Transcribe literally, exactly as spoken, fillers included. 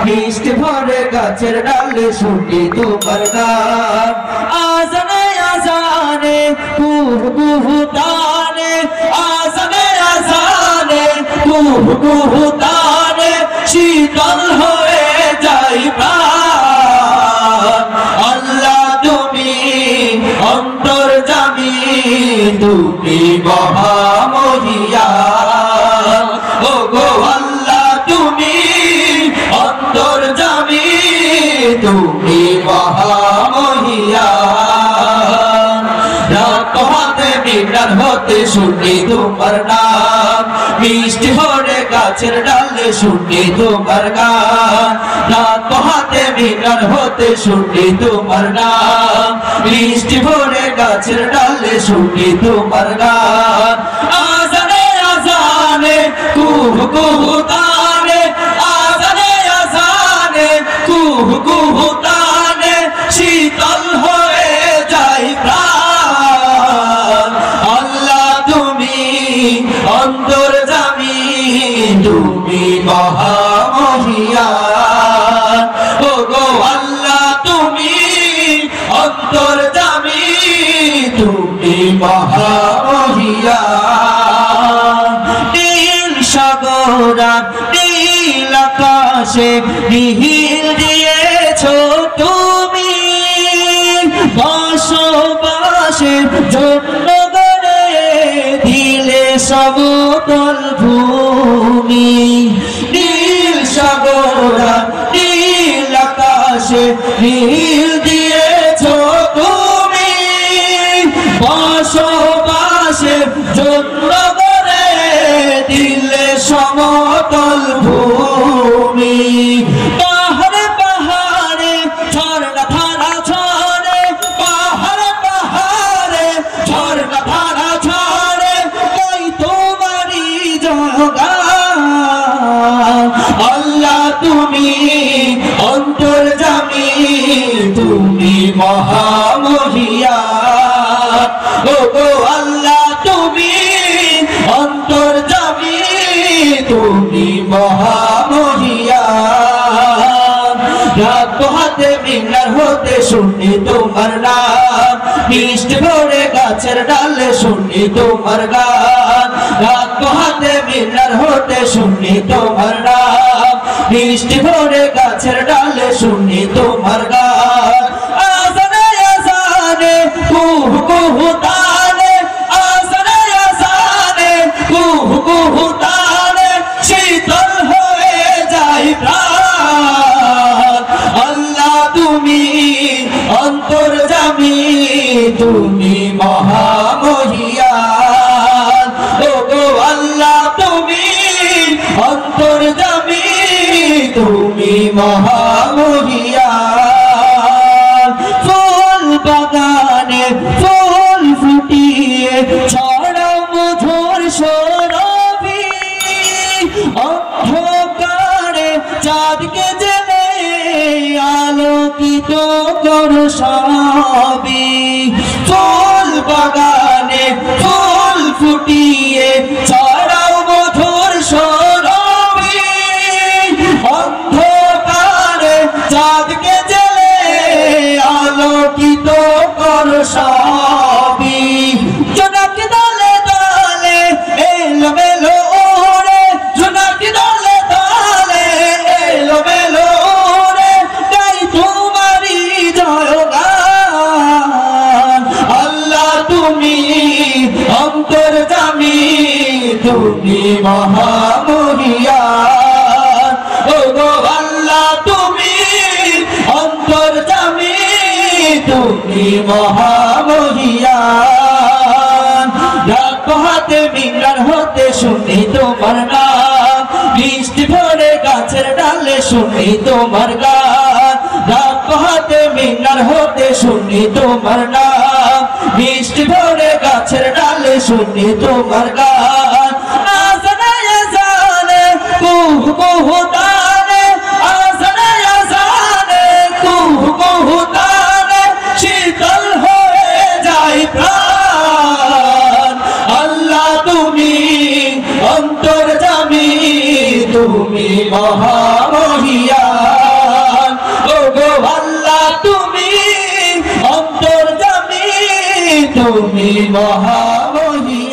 মিষ্টি ভরে গাছের ডালে শুনি তোমার গান আজানে আজানে কুহু কুহু তানে আজানে আজানে কুহু কুহু তানে শীতল হয়ে যাই প্রাণ আল্লাহ তুমি অন্তর্যামী তুমি মহামহিয়ান ও গো আল্লাহ তুমি অন্তর্যামী তুমি মহামহিয়ান রাত হাতে মিনার হতে শুনি তোমার নাম মিষ্টি ভরে গাছের ডালে শুনি তোমার গান রাত হাতে মিনার হতে শুনি তোমার নাম মিষ্টি ভরে গাছের ডালে শুনি তোমার গান আজানে আজানে কুহু কুহু তানে আজানে আজানে কুহু কুহু তানে শীতল হয়ে যায় প্রাণ আল্লাহ তুমি অন্তর্যামী তুমি মহামহিয়ান ও গো আল্লাহ তুমি অন্তর্যামী তুমি মহামহিয়ান নীল সাগরা নীল আকাশে নীল দিয়েছো তুমি বসবাসের জন্য গড়ে দিলে সমতল ভূমি নীল সাগরা নীল আকাশে নীল দিয়েছো তুমি বসবাসের জন্য গড়ে দিলে সমতল ভূমি পাহাড়ে পাহাড়ে ঝর্ণা ধারা ঝরে পাহাড়ে পাহাড়ে ঝর্ণা ধারা ঝরে তাই তোমারই জয়গান আল্লাহ তুমি অন্তর্যামী তুমি মহামহিয়ান ও গো আল্লাহ তুমি অন্তর্যামী তুমি মহামহিয়ান রাত হাতে মিনার হতে শুনি তোমার নাম মিষ্টি ভরে গাছের ডালে শুনি তোমার গান রাত হাতে মিনার হতে শুনি তোমার নাম মিষ্টি ভরে গাছের ডালে শুনি তোমার গান আজানে আজানে কুহু কুহু তানে আজানে আজানে কুহু কুহু তানে শীতল হয়ে যায় প্রাণ আল্লাহ তুমি অন্তর্যামী তুমি মহামহিয়ান ও গো আল্লাহ তুমি অন্তর্যামী তুমি মহামহিয়ান ফুল বাগানে ফুল ফুটিয়ে ছড়াও মধুর সরবি অন্ধকারে চাঁদকে জেলে আলোকিত করো সবই ফুল বাগানে ফুল ফুটিয়ে ছড়াও মধুর সরবি অন্ধকারে চাঁদকে জেলে আলোকিত করো সবই জোনাকি দলে দলে এলো মেলো ওরে জোনাকি দলে দলে এলো মেলো ওরে গাই তোমারই জয়গান আল্লাহ তুমি অন্তর্যামী তুমি মহামহিয়ান ও গো আল্লাহ তুমি অন্তর্যামী তুমি মহামহিয়ান রাত হাতে মিনার হতে শুনি তোমার নাম মিষ্টি ভরে গাছের ডালে শুনি তোমার গান রাত হাতে মিনার হতে শুনি তোমার নাম মিষ্টি ভরে গাছের ডালে শুনি তোমার গান আজানে আজানে কুহু কুহু তানে আজানে আজানে কুহু কুহু তানে শীতল হয়ে যায় প্রাণ আল্লাহ তুমি অন্তর্যামী তুমি মহামহিয়ান তুমি মহামহিম